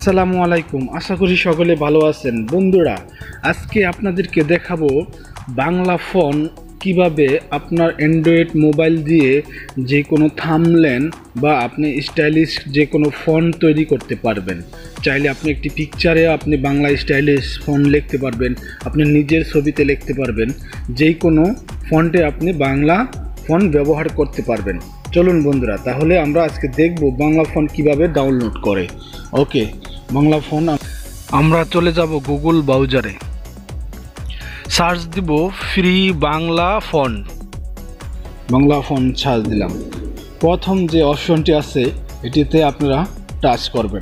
আসসালামু আলাইকুম। আশা করি সকলে ভালো আছেন। বন্ধুরা, আজকে আপনাদেরকে দেখাবো বাংলা ফোন কিভাবে আপনার অ্যান্ড্রয়েড মোবাইল দিয়ে যে কোনো থাম্বনেল বা আপনি স্টাইলিশ যে কোনো ফোন তৈরি করতে পারবেন। চাইলে আপনি একটি পিকচারে আপনি বাংলা স্টাইলিশ ফোন লিখতে পারবেন, আপনি নিজের ছবিতে লিখতে পারবেন, যে কোনো ফন্টে আপনি বাংলা ফোন ব্যবহার করতে পারবেন। চলুন বন্ধুরা, তাহলে আমরা আজকে দেখব বাংলা ফোন কিভাবে ডাউনলোড করে। ওকে, বাংলা ফোন আমরা চলে যাব গুগল ব্রাউজারে, সার্চ দিব free Bangla phone. Bangla phone search দিলাম। প্রথম যে অপশনটি আছে এটিতে আপনারা টাচ করবেন,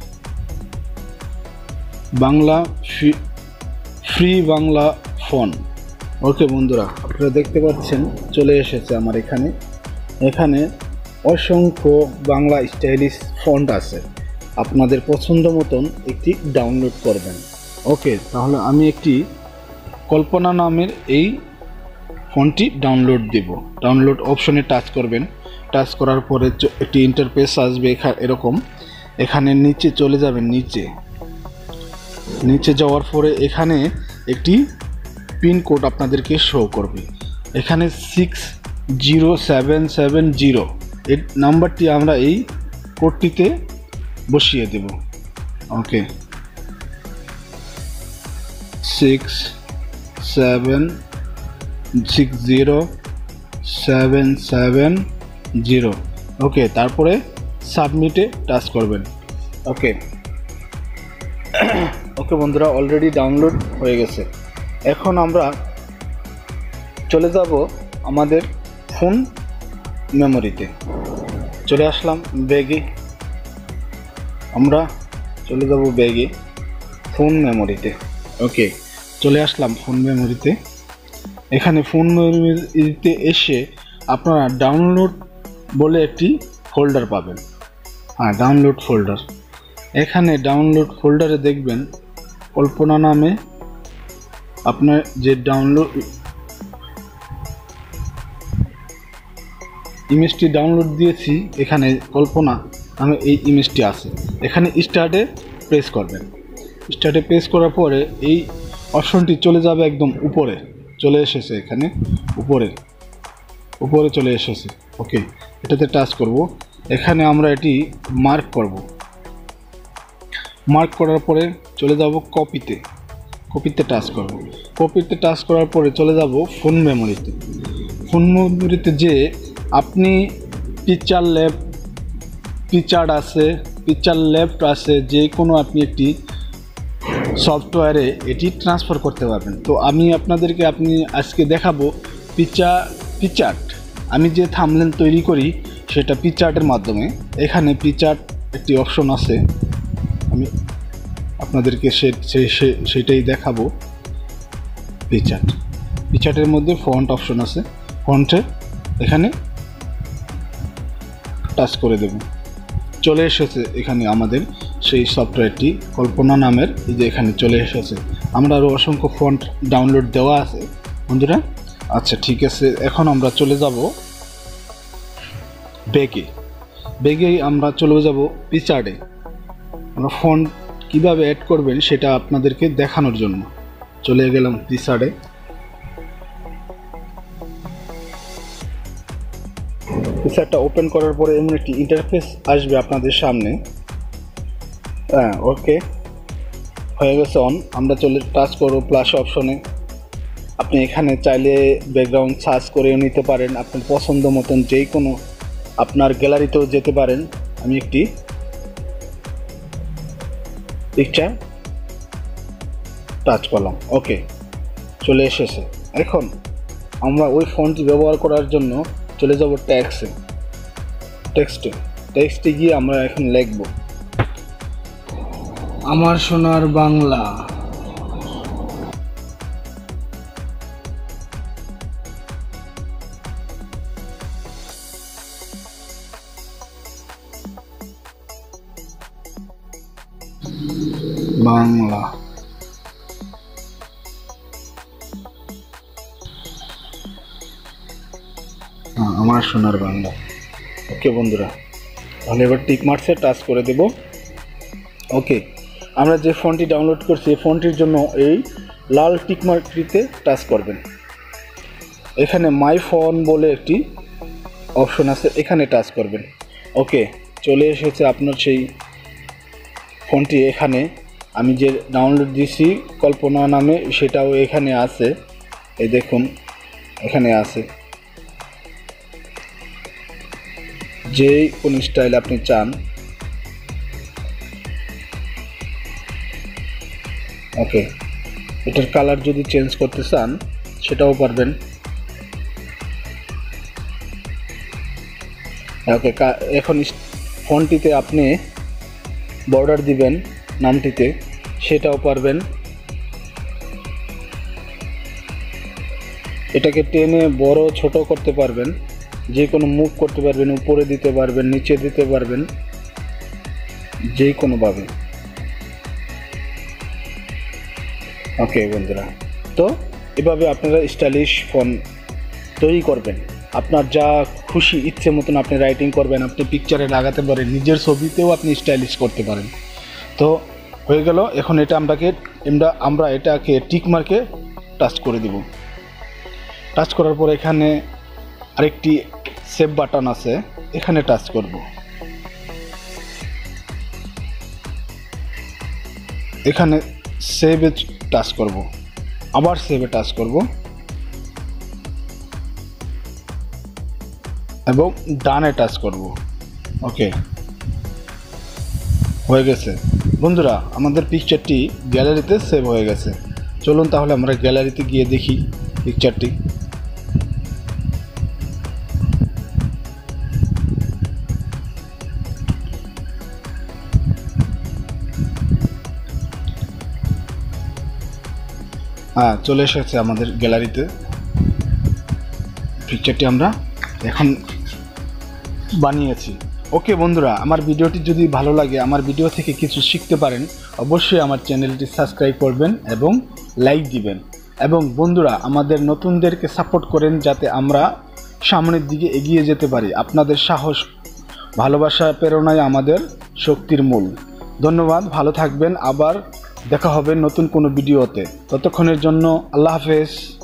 Bangla free Bangla phone. Okay বন্ধুরা, আপনারা দেখতে পাচ্ছেন চলে এসেছে আমার এখানে অসংখ্য বাংলা স্টাইলিশ ফন্ট আছে। আপনাদের পছন্দ মতন একটি ডাউনলোড করবেন। ওকে, তাহলে আমি একটি কল্পনা নামের এই ফোনটি ডাউনলোড দেব। ডাউনলোড অপশনে টাচ করবেন। টাচ করার পরে একটি ইন্টারফেস আসবে এরকম। এখানে নিচে চলে যাবেন, নিচে যাওয়ার পরে এখানে একটি পিনকোড আপনাদেরকে শো করবে। এখানে 60770 এই নাম্বারটি আমরা এই কোডটিতে বসিয়ে দেব। ওকে, 6760770। ওকে, তারপরে সাবমিটে টাচ করবেন। ওকে বন্ধুরা, অলরেডি ডাউনলোড হয়ে গেছে। এখন আমরা চলে যাব আমাদের ফোন মেমোরিতে। চলে আসলাম ব্যাগে, আমরা চলে যাব ব্যাগে ফোন মেমোরিতে। ওকে, চলে আসলাম ফোন মেমোরিতে। এখানে ফোন মেমোরিতে এসে আপনারা ডাউনলোড বলে একটি ফোল্ডার পাবেন। হ্যাঁ, ডাউনলোড ফোল্ডার। এখানে ডাউনলোড ফোল্ডারে দেখবেন কল্পনা নামে আপনার যে ইমেজটি ডাউনলোড দিয়েছি, এখানে কল্পনা নামে এই ইমেজটি আছে। এখানে স্টার্টে প্রেস করবেন। স্টার্টে প্রেস করার পরে এই অপশনটি চলে যাবে একদম উপরে চলে এসেছে, এখানে উপরে চলে এসেছে। ওকে, এটাতে টাচ করব। এখানে আমরা এটি মার্ক করব। মার্ক করার পরে চলে যাব কপিতে টাচ করব। কপিতে টাচ করার পরে চলে যাব ফোন মেমোরিতে। ফোন মেমোরিতে যে আপনি পিকচার লেফট আছে, যে কোনো আপনি একটি সফটওয়্যারে এটি ট্রান্সফার করতে পারবেন। তো আমি আপনাদেরকে আজকে দেখাবো পিকচার্ট। আমি যে থাম্বনেল তৈরি করি সেটা পিকচার্টের মাধ্যমে। এখানে পিকচার্ট একটি অপশন আছে, আমি আপনাদেরকে সেটাই দেখাবো। পিকচার্টের মধ্যে ফন্ট অপশন আছে, ফন্টে এখানে টাচ করে দেব। চলে এসেছে এখানে আমাদের সেই সফটওয়্যারটি কল্পনা নামের, এই যে এখানে চলে এসেছে। আমরা আরও অসংখ্য ফন্ট ডাউনলোড দেওয়া আছে বন্ধুরা। আচ্ছা, ঠিক আছে, এখন আমরা চলে যাব ব্যাগে আমরা চলে যাব পিকচার্টে। আমরা ফন্ট কীভাবে অ্যাড করবেন সেটা আপনাদেরকে দেখানোর জন্য চলে গেলাম পিকচার্টে। পিকচারটা ওপেন করার পরে এমন একটি ইন্টারফেস আসবে আপনাদের সামনে। হ্যাঁ, ওকে, হয়ে গেছে অন। আমরা টাচ করব প্লাস অপশনে। আপনি এখানে চাইলে ব্যাকগ্রাউন্ড সার্চ করেও নিতে পারেন, আপনার পছন্দ মতন যে কোনো আপনার গ্যালারিতেও যেতে পারেন। আমি একটি পিকচার টাচ করলাম। ওকে, চলে এসেছে। এখন আমরা ওই ফন্টটি ব্যবহার করার জন্য চলে যাব টেক্সটে গিয়ে আমরা এখন লিখব আমার সোনার বাংলা। আমার সোনার বাংলা। ওকে বন্ধুরা, তাহলে এবার টিক মার্কসে টাচ করে দেব। ওকে। আমরা যে ফোনটি ডাউনলোড করছি এই ফোনটির জন্য এই লাল টিকমার্কটিতে টাচ করবেন। এখানে মাই ফোন বলে একটি অপশন আছে, এখানে টাচ করবেন। ওকে, চলে এসেছে আপনার সেই ফোনটি। এখানে আমি যে ডাউনলোড দিয়েছি কল্পনা নামে সেটাও এখানে আছে, এই দেখুন এখানে আছে। যে কোন স্টাইল আপনি চান, ওকে, এটার কালার যদি চেঞ্জ করতে চান সেটাও পারবেন। ওকে, এখন ফোনটিতে আপনি বর্ডার দিবেন নামটিতে, সেটাও পারবেন। এটাকে টেনে বড় ছোট করতে পারবেন, যে কোনো মুভ করতে পারবেন, উপরে দিতে পারবেন, নিচে দিতে পারবেন, যে কোনোভাবে। ওকে বন্ধুরা, তো এভাবে আপনারা স্টাইলিশ ফোন তৈরি করবেন। আপনার যা খুশি ইচ্ছে মতন আপনি রাইটিং করবেন, আপনি পিকচারে লাগাতে পারেন, নিজের ছবিতেও আপনি স্টাইলিশ করতে পারেন। তো হয়ে গেল। এখন এটা আমরা এটাকে টিক মার্কে টাচ করে দিব। টাচ করার পর এখানে আরেকটি সেভ বাটন আছে, এখানে টাচ করব। এখানে সেভে টাচ করব, আবার সেভে টাচ করব এবং ডানে টাচ করব। ওকে, হয়ে গেছে বন্ধুরা, আমাদের পিকচারটি গ্যালারিতে সেভ হয়ে গেছে। চলুন তাহলে আমরা গ্যালারিতে গিয়ে দেখি পিকচারটি। হ্যাঁ, চলে এসেছে আমাদের গ্যালারিতে পিকচারটি আমরা এখন বানিয়েছি। ওকে বন্ধুরা, আমার ভিডিওটি যদি ভালো লাগে, আমার ভিডিও থেকে কিছু শিখতে পারেন, অবশ্যই আমার চ্যানেলটি সাবস্ক্রাইব করবেন এবং লাইক দিবেন। এবং বন্ধুরা, আমাদের নতুনদেরকে সাপোর্ট করেন যাতে আমরা সামনের দিকে এগিয়ে যেতে পারি। আপনাদের সাহস, ভালোবাসা, প্রেরণাই আমাদের শক্তির মূল। ধন্যবাদ, ভালো থাকবেন। আবার দেখা হবে নতুন কোনো ভিডিওতে। ততক্ষণের জন্য আল্লাহ হাফেজ।